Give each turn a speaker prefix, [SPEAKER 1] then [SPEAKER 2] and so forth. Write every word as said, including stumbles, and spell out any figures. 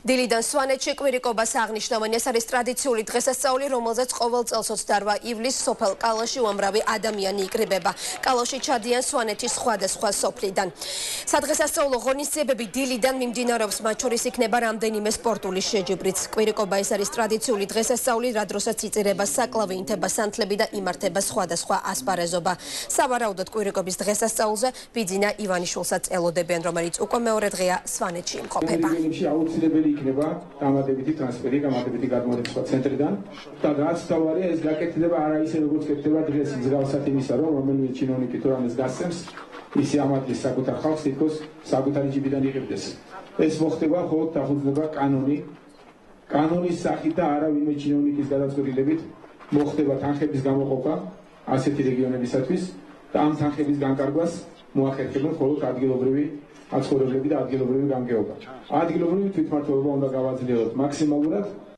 [SPEAKER 1] დილიდან სვანეთში კვირიკობას აღნიშნავენ. ეს არის ტრადიციული დღესასწაული, რომელზეც ყოველ წელს ოცდაორ ივლისს სოფელ კალაში უამრავი ადამიანი იკრიბება. კალაში ჩადიან სვანეთის სხვადასხვა სოფლიდან. სადღესასწაულო ღონისძიებები დილიდან მიმდინარეობს, მათ შორის იქნება რამდენიმე სპორტული შეჯიბრიც. კვირიკობა ეს არის ტრადიციული დღესასწაული, რა დროსაც იწირება საკლავი, ინთება, სანთლები და იმართება სხვადასხვა ასპარეზობა. სავარაუდოდ კვირიკობის დღესასწაულზე ბიძინა ივანიშვილსაც ელოდებიან, რომელიც უკვე მეორე დღეა სვანეთში იმყოფება.
[SPEAKER 2] იქნება დამატებითი ტრანსფერი, დამატებითი გადმოეცვა ცენტრიდან და რაც თავარია ეს გაკეთდება არა ისე როგორც კეთდება დღეს მსგავსად იმისა, რომ რომელიმე ჩინოვნიკი თუ რამეს გასცემს, ისე ამათის საკუთარ ხალხს თითქოს საკუთარი ჯიბიდან იღებდეს. ეს მოხდება მხოლოდ დაფუძნება კანონი, კანონის სახით და არა ვინმე ჩინოვნიკის გადაწყვეტილებით მოხდება თანხების გამოყოფა ასეთი რეგიონებისათვის და ამ თანხების განკარგვას მოახერხებენ მხოლოდ ადგილობრივი აცხოვრებლები და ადგილობრივი გამგეობა. ადგილობრივი თვითმმართველობა უნდა გავაძლიეროთ მაქსიმალურად.